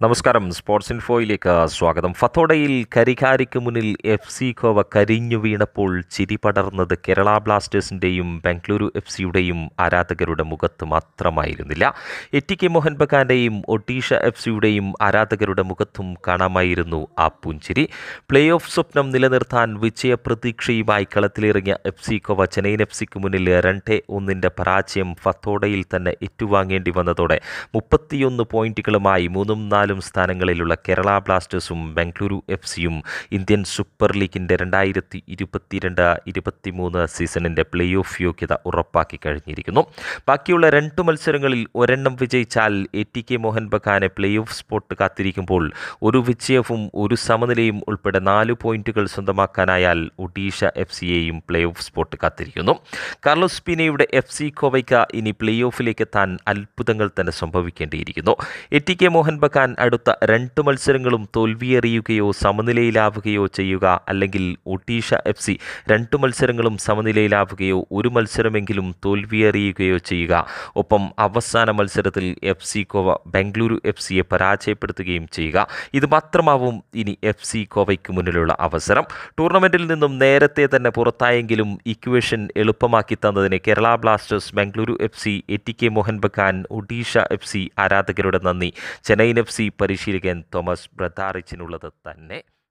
നമസ്കാരം, സ്പോർട്സ് ഇൻഫോയിലേക്ക് സ്വാഗതം. ഫത്തോഡയിൽ കരിക്കാരിക്ക് മുന്നിൽ FC ഗോവ കരിഞ്ഞു വീണപ്പോൾ ചിരി പടർന്നത് കേരള ബ്ലാസ്റ്റേഴ്സിൻ്റെയും ബംഗളൂരു FCയുടെയും ആരാധകരുടെ മുഖത്ത് മാത്രമായിരുന്നില്ല. ATK മോഹൻ ബഗാൻ്റെയും ഒഡീഷ FCയുടെയും ആരാധകരുടെ മുഖത്തും കാണാമായിരുന്നു ആ പുഞ്ചിരി. പ്ലേ ഓഫ് സ്വപ്നം നിലനിർത്താൻ വിജയപ്രതീക്ഷയുമായി കളത്തിലിറങ്ങിയ FC ഗോവ ചെന്നൈയിൻ FCക്ക് മുന്നിൽ 2-1 പരാജയം ഫത്തോഡയിൽ തന്നെ ഏറ്റുവാങ്ങേണ്ടി വന്നതോടെ 31 പോയിന്റുകളുമായി 3-4 സ്ഥാനങ്ങളിലുള്ള കേരള ബ്ലാസ്റ്റേഴ്സും ബംഗളൂരു FCയും ഇന്ത്യൻ സൂപ്പർ ലീഗിൻ്റെ 2022-23 സീസണിൻ്റെ പ്ലേ ഓഫ് യോഗ്യത ഉറപ്പാക്കി കഴിഞ്ഞിരിക്കുന്നു. ബാക്കിയുള്ള 2 മത്സരങ്ങളിൽ ഒരെണ്ണം വിജയിച്ചാൽ ATK മോഹൻ ബഗാനെ പ്ലേ ഓഫ് സ്പോട്ട് കാത്തിരിക്കുമ്പോൾ ഒരു വിജയവും ഒരു സമനിലയും ഉൾപ്പെടെ 4 പോയിന്റുകൾ സ്വന്തമാക്കാനായാൽ ഒഡീഷ FCയെയും പ്ലേ ഓഫ് സ്പോട്ട് കാത്തിരിക്കുന്നു. കാർലോസ് പീനയുടെ FC ഗോവയ്ക്ക് ഇനി പ്ലേ ഓഫിലേക്ക് എത്താൻ അത്ഭുതങ്ങൾ തന്നെ സംഭവിക്കേണ്ടിയിരിക്കുന്നു. ATK മോഹൻ ബഗാൻ അടുത്ത 2 മത്സരങ്ങളും തോൽവിയെറിയുകയോ സമനിലയിലാവുകയോ ചെയ്യുക, അല്ലെങ്കിൽ ഒഡീഷ FC 2 മത്സരങ്ങളും സമനിലയിലാവുകയോ ഒരു മത്സരമെങ്കിലും തോൽവിയെറിയുകയോ ചെയ്യുക. ഒപ്പം അവസാന മത്സരത്തിൽ FC ഗോവ ബംഗളൂരു FCയെ പരാജയപ്പെടുത്തുകയും ചെയ്യുക. ഇത് മാത്രമാവും ഇനി FC ഗോവയ്ക്ക് മുന്നിലുള്ള അവസരം. ടൂർണമെൻറ്റിൽ നിന്നും നേരത്തെ തന്നെ പുറത്തായെങ്കിലും ഇക്വേഷൻ എളുപ്പമാക്കി തന്നതിന് Kerala Blasters, Bengaluru FC, ATK Mohan Bagan, Odisha FC ആരാധകരുടെ നന്ദി ചെന്നൈയിൻ FC പരിശീലകൻ തോമസ് ബ്രദാറിച്ചിനുള്ളത് തന്നെ.